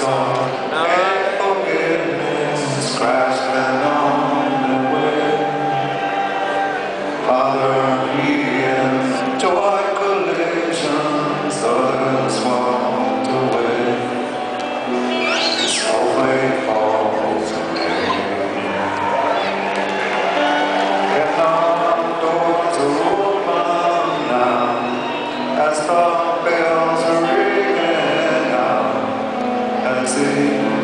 gone, and forgiveness is crashing on the way. Father, healed to our collisions, others walked away. It's always falls away. And our doors are open now, as the bells are ringing out, as if